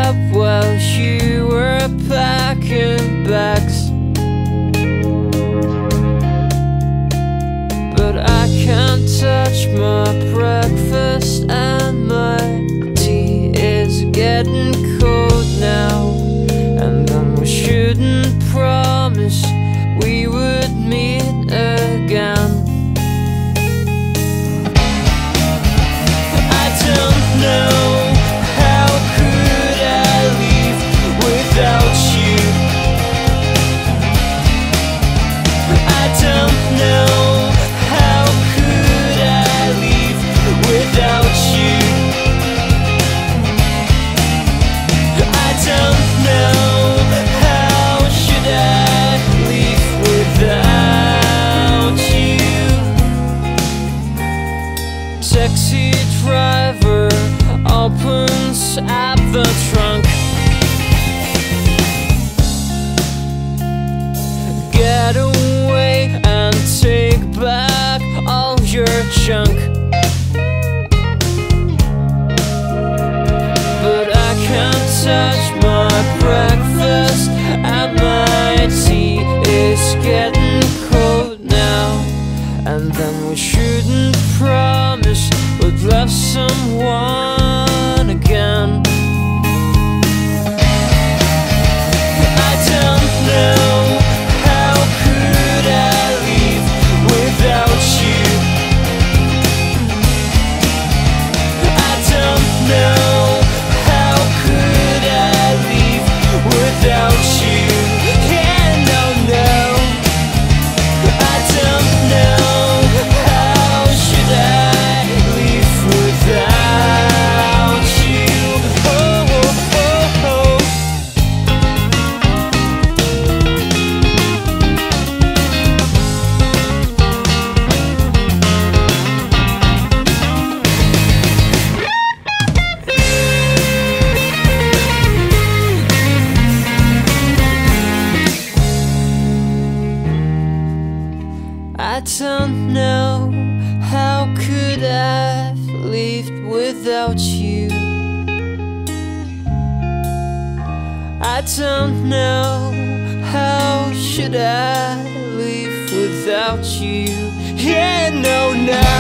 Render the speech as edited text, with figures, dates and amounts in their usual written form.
up while you were packing bags, but I can't touch my breakfast and my tea is getting cold now. And then we shouldn't promise we would meet again. I don't know, how could I leave without you? I don't know, how could I leave without you? I don't know, how should I leave without you? Taxi driver opens up the trunk. Get away and take back all your junk. But I can't touch my breakfast and my tea is getting cold now. And then we shouldn't promise we'd love someone again. I don't know, how could I leave without you? I don't know, how could I leave without you? Yeah, no, no, I don't know, how should I leave without you? Oh, oh, oh, oh. I don't know, how could I have lived without you? I don't know, how should I live without you? Yeah, no, no.